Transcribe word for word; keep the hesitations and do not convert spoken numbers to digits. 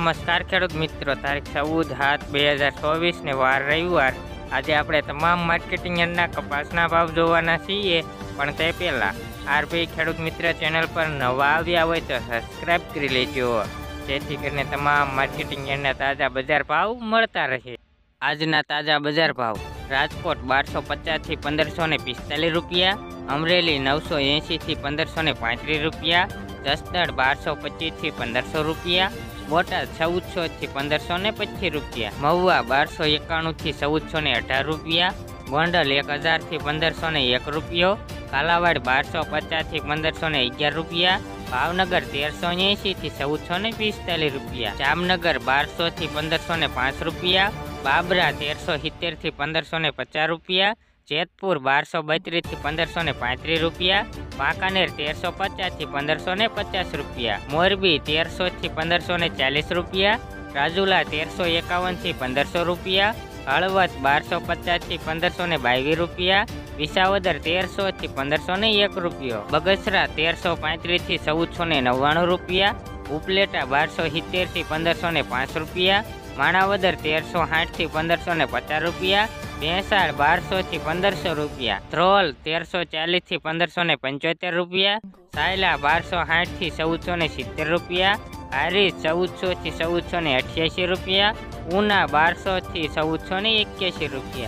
નમસ્કાર ખેડૂત મિત્રો, તારીખ ચૌદ સાત બે હજાર ચોવીસ ને વાર રવિવાર. આજે આપણે તમામ માર્કેટિંગ યાર્ડના કપાસના ભાવ જોવાના છીએ, પણ તે પહેલાં આરબી ખેડૂત મિત્ર ચેનલ પર નવા આવ્યા હોય તો સબસ્ક્રાઈબ કરી લેજો, જેથી કરીને તમામ માર્કેટિંગ યાર્ડના તાજા બજાર ભાવ મળતા રહે. આજના તાજા બજાર ભાવ: રાજકોટ બારસો પચાસથી પંદરસો ને પિસ્તાલીસ રૂપિયા, અમરેલી નવસો એંશીથી પંદરસો ને પાંત્રીસ રૂપિયા, જસદણ બારસો પચીસથી પંદરસો રૂપિયા, બોટાદ ચૌદસોથી પંદરસો ને પચીસ રૂપિયા, મહુવા બારસો એકાણુંથી ચૌદસો ને અઢાર રૂપિયા, ગોંડલ એક હજારથી પંદરસો ને એક રૂપિયો, કાલાવાડ બારસો પચાસથી પંદરસો ને અગિયાર રૂપિયા, ભાવનગર તેરસો એંશીથી ચૌદસો ને પિસ્તાલીસ રૂપિયા, જામનગર બારસોથી પંદરસો ને પાંચ રૂપિયા, બાબરા તેરસો સિત્તેરથી પંદરસો ને પચાસ રૂપિયા, જેતપુર બારસો બત્રીસથી પંદરસો ને પાંત્રીસ રૂપિયા, વાંકાનેર તેરસો પચાસથી પંદરસો ને પચાસ રૂપિયા, મોરબી તેરસોથી પંદરસો ને ચાલીસ રૂપિયા, રાજુલા તેરસો એકાવનથી પંદરસો રૂપિયા, હળવદ બારસો પચાસથી પંદરસો ને બાવીસ રૂપિયા, વિસાવદર તેરસોથી પંદરસો ને એક રૂપિયો, બગસરા તેરસો પાંત્રીસથી ચૌદસો ને નવ્વાણું રૂપિયા, ઉપલેટા બારસો સિત્તેરથી પંદરસો ને પાંચ રૂપિયા, માણાવદર તેરસો સાઠથી પંદરસો ને પચાસ રૂપિયા, ભેંસાળ બારસોથી પંદરસો રૂપિયા, ધ્રોલ તેરસો ચાલીસથી પંદરસો ને પંચોતેર રૂપિયા, સાયલા બારસો સાઠથી ચૌદસો ને સિત્તેર રૂપિયા, હારીજ ચૌદસોથી ચૌદસો ને અઠ્યાસી રૂપિયા, ઉના બારસોથી ચૌદસો ને એક્યાસી રૂપિયા.